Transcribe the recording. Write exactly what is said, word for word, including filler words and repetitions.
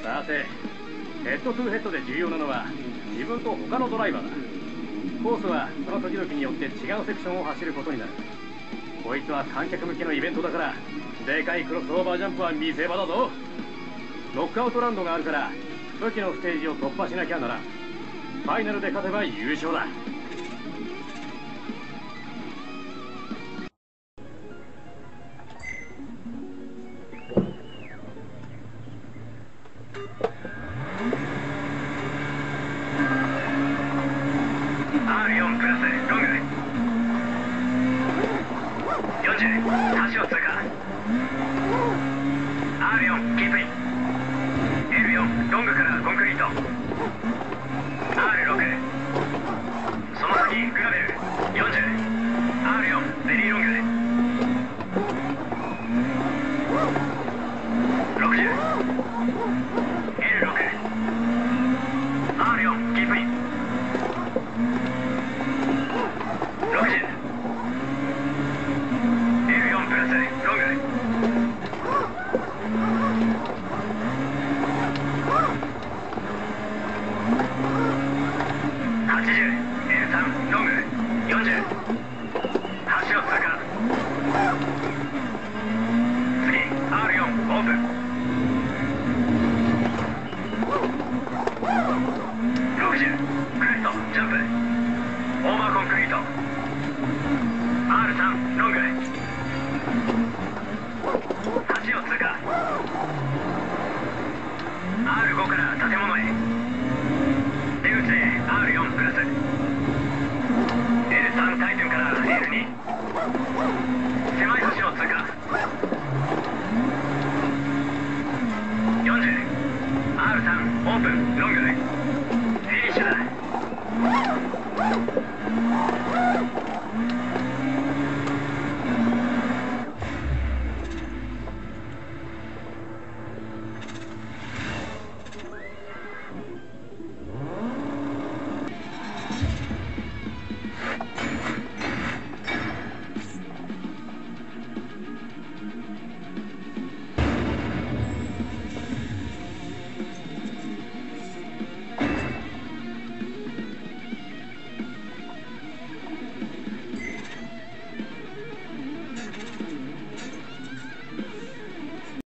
さて、ヘッドトゥヘッドで重要なのは自分と他のドライバーだ。コースはその時々によって違うセクションを走ることになる。こいつは観客向けのイベントだから、でかいクロスオーバージャンプは見せ場だぞ。ノックアウトラウンドがあるから武器のステージを突破しなきゃならん。ファイナルで勝てば優勝だ。 アールよん プラスロングよんじゅう、橋を通過。 アールよん キープイン。 エルよん ロングからコンクリート。 アールろく その先グラベルよんじゅう。 アールよん ベリーロングろくじゅう。 エルろく アールよん キープイン。ろくじゅう。 エルよん プラスロングはちじゅう。 エルさん ロングよんじゅう。橋を通過。次 アールよん オープン。ろくじゅう。クレストジャンプ。オーバーコンクリート。 アールさん ロング橋を通過。 アールご から建物へ。出口で アールよん プラス エルさん タイトンから エルに。 狭い橋を通過。よんじゅう。 アールさん オープンロング